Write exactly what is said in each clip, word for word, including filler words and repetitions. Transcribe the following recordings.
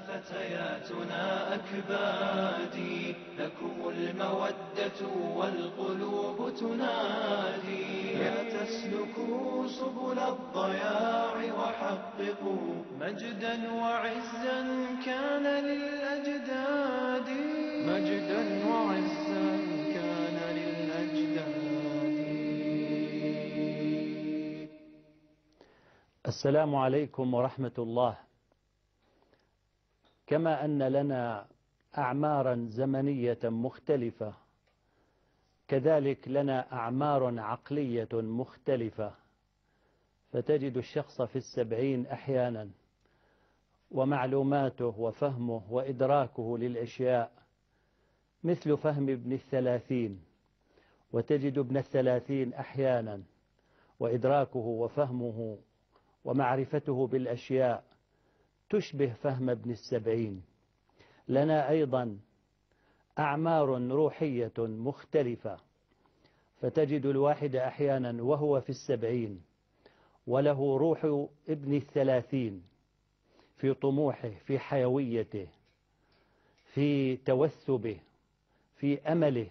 فتياتنا أكبادي، لكم المودة والقلوب تنادي. لا تسلكوا سبل الضياع وحققوا مجدا وعزا كان للأجداد. مجدا وعزا كان للأجداد. السلام عليكم ورحمة الله. كما أن لنا أعمارا زمنية مختلفة، كذلك لنا أعمار عقلية مختلفة، فتجد الشخص في السبعين أحيانا ومعلوماته وفهمه وإدراكه للأشياء مثل فهم ابن الثلاثين، وتجد ابن الثلاثين أحيانا وإدراكه وفهمه ومعرفته بالأشياء تشبه فهم ابن السبعين. لنا أيضا أعمار روحية مختلفة، فتجد الواحد أحيانا وهو في السبعين وله روح ابن الثلاثين في طموحه، في حيويته، في توثبه، في أمله.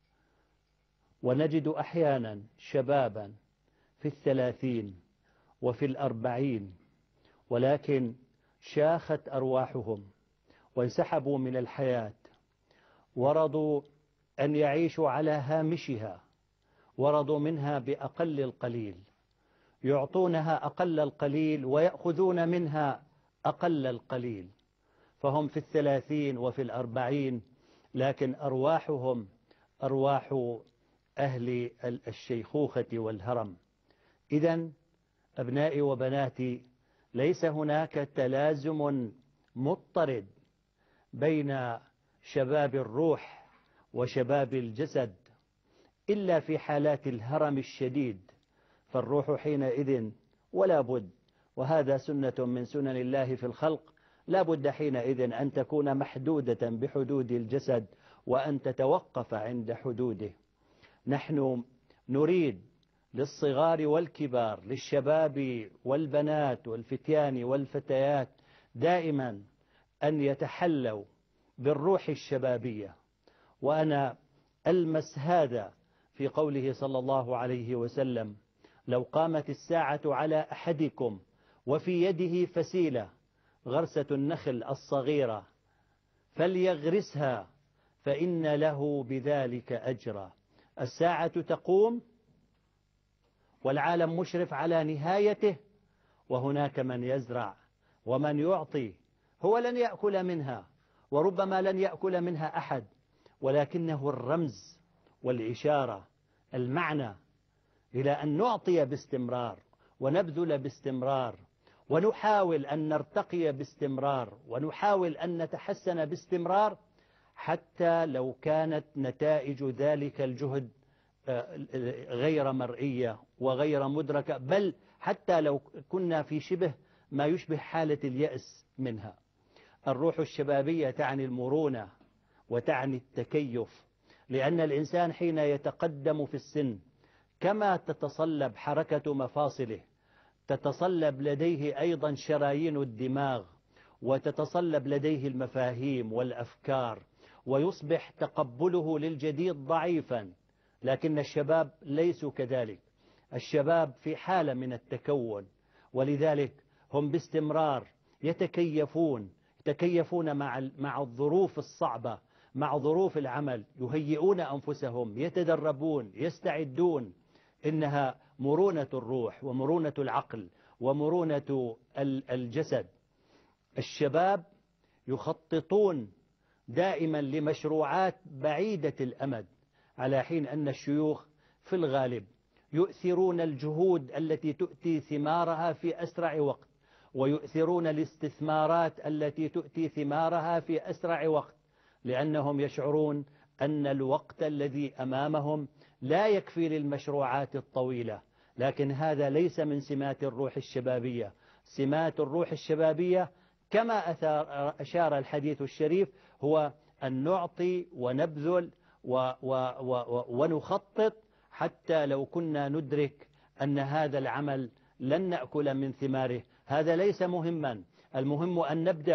ونجد أحيانا شبابا في الثلاثين وفي الأربعين ولكن شاخت أرواحهم وانسحبوا من الحياة، ورضوا أن يعيشوا على هامشها، ورضوا منها بأقل القليل، يعطونها أقل القليل ويأخذون منها أقل القليل. فهم في الثلاثين وفي الأربعين لكن أرواحهم أرواح أهل الشيخوخة والهرم. إذن أبنائي وبناتي، ليس هناك تلازم مضطرد بين شباب الروح وشباب الجسد إلا في حالات الهرم الشديد، فالروح حينئذ ولا بد، وهذا سنة من سنن الله في الخلق، لا بد حينئذ أن تكون محدودة بحدود الجسد وأن تتوقف عند حدوده. نحن نريد للصغار والكبار، للشباب والبنات والفتيان والفتيات دائما أن يتحلوا بالروح الشبابية، وأنا ألمس هذا في قوله صلى الله عليه وسلم: لو قامت الساعة على أحدكم وفي يده فسيلة غرسة النخل الصغيرة فليغرسها فإن له بذلك أجرا. الساعة تقوم والعالم مشرف على نهايته، وهناك من يزرع ومن يعطي. هو لن يأكل منها وربما لن يأكل منها أحد، ولكنه الرمز والإشارة، المعنى إلى أن نعطي باستمرار ونبذل باستمرار ونحاول أن نرتقي باستمرار ونحاول أن نتحسن باستمرار، حتى لو كانت نتائج ذلك الجهد غير مرئية وغير مدركة، بل حتى لو كنا في شبه ما يشبه حالة اليأس منها. الروح الشبابية تعني المرونة وتعني التكيف، لأن الإنسان حين يتقدم في السن كما تتصلب حركة مفاصله، تتصلب لديه أيضا شرايين الدماغ، وتتصلب لديه المفاهيم والأفكار، ويصبح تقبله للجديد ضعيفا. لكن الشباب ليسوا كذلك، الشباب في حالة من التكون، ولذلك هم باستمرار يتكيفون يتكيفون مع مع الظروف الصعبة، مع ظروف العمل، يهيئون أنفسهم، يتدربون، يستعدون. إنها مرونة الروح ومرونة العقل ومرونة الجسد. الشباب يخططون دائما لمشروعات بعيدة الأمد، على حين أن الشيوخ في الغالب يؤثرون الجهود التي تؤتي ثمارها في أسرع وقت، ويؤثرون الاستثمارات التي تؤتي ثمارها في أسرع وقت، لأنهم يشعرون أن الوقت الذي أمامهم لا يكفي للمشروعات الطويلة. لكن هذا ليس من سمات الروح الشبابية. سمات الروح الشبابية كما أشار الحديث الشريف هو أن نعطي ونبذل و و و ونخطط، حتى لو كنا ندرك أن هذا العمل لن نأكل من ثماره. هذا ليس مهما، المهم أن نبدأ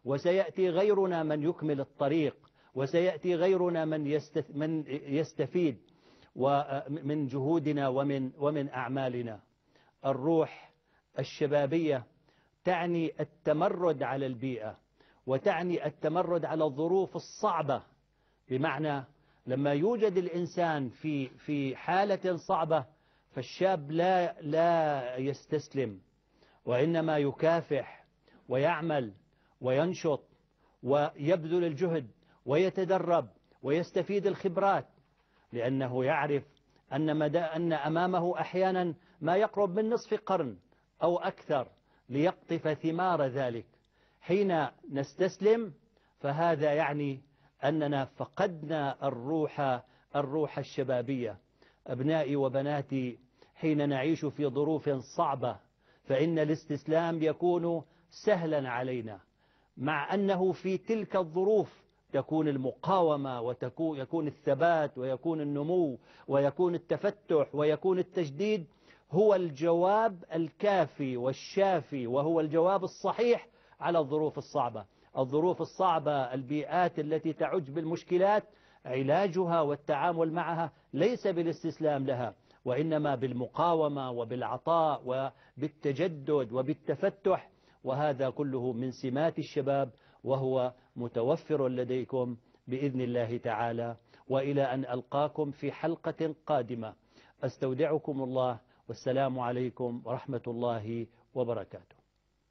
وسيأتي غيرنا من يكمل الطريق، وسيأتي غيرنا من من يستفيد ومن جهودنا ومن ومن أعمالنا. الروح الشبابية تعني التمرد على البيئة، وتعني التمرد على الظروف الصعبة، بمعنى لما يوجد الإنسان في في حالة صعبة فالشاب لا لا يستسلم، وإنما يكافح ويعمل وينشط ويبذل الجهد ويتدرب ويستفيد الخبرات، لأنه يعرف أن مدى أن أمامه أحيانا ما يقرب من نصف قرن أو أكثر ليقطف ثمار ذلك. حين نستسلم فهذا يعني أننا فقدنا الروح الروح الشبابية. أبنائي وبناتي، حين نعيش في ظروف صعبة فإن الاستسلام يكون سهلا علينا، مع أنه في تلك الظروف تكون المقاومة ويكون الثبات ويكون النمو ويكون التفتح ويكون التجديد هو الجواب الكافي والشافي، وهو الجواب الصحيح على الظروف الصعبة. الظروف الصعبة، البيئات التي تعج بالمشكلات، علاجها والتعامل معها ليس بالاستسلام لها، وإنما بالمقاومة وبالعطاء وبالتجدد وبالتفتح، وهذا كله من سمات الشباب، وهو متوفر لديكم بإذن الله تعالى. وإلى أن ألقاكم في حلقة قادمة أستودعكم الله، والسلام عليكم ورحمة الله وبركاته.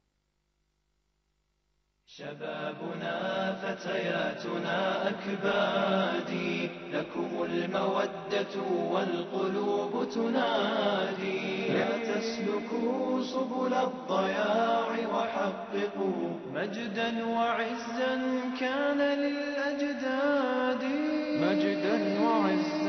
شبابنا فتياتنا أكبادي، لكم المودة والقلوب تنادي. لا تسلكوا سبل الضياع وحققوا مجدا وعزا كان للأجداد، مجدا وعزا